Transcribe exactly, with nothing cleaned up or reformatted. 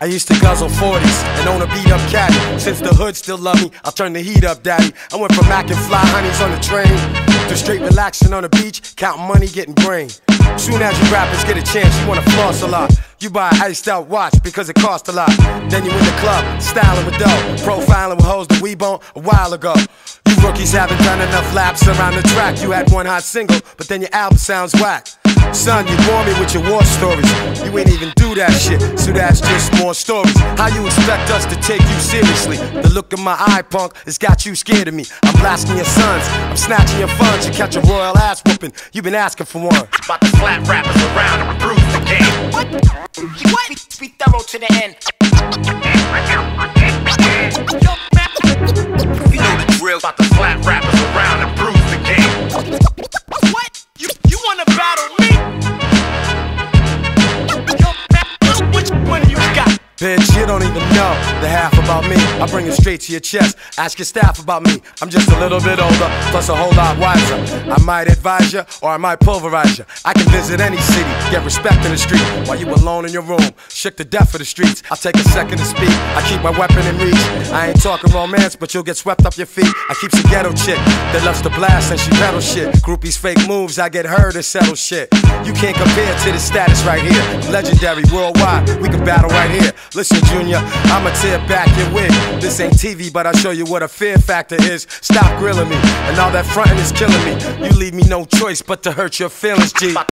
I used to guzzle forties and own a beat up caddy. Since the hood still love me, I'll turn the heat up, daddy. I went from mackin' fly honeys on the train to straight relaxing on the beach, counting money, getting brain. Soon as you rappers get a chance, you wanna floss a lot. You buy an iced out watch because it cost a lot. Then you in the club, styling with dough, profiling with hoes that we bone a while ago. You rookies haven't done enough laps around the track. You had one hot single, but then your album sounds whack. Son, you bore me with your war stories. You ain't even do that shit, so that's just more stories. How you expect us to take you seriously? The look in my eye, punk, has got you scared of me. I'm blasting your sons, I'm snatching your funds. You catch a royal ass whooping, you been asking for one. About to slap rappers around and bruise the game. What? What? Be thorough to the end. You know the drill. About to slap rappers around and bruise the game. What? You, you wanna battle me? Which one you got? Bitch, you don't even know the half about me. I bring it straight to your chest. Ask your staff about me. I'm just a little bit older, plus a whole lot wiser. I might advise you, or I might pulverize you. I can visit any city, get respect in the street, while you alone in your room, shook to death for the streets. I'll take a second to speak. I keep my weapon in reach. I ain't talking romance, but you'll get swept up your feet. I keep a ghetto chick that loves to blast and she pedal shit. Groupies fake moves, I get her to settle shit. You can't compare to the status right here. I'm legendary worldwide, we can battle right here. Listen, Junior, I'ma tear back your wig. This ain't T V, but I'll show you what a fear factor is. Stop grilling me, and all that frontin' is killing me. You leave me no choice but to hurt your feelings, G.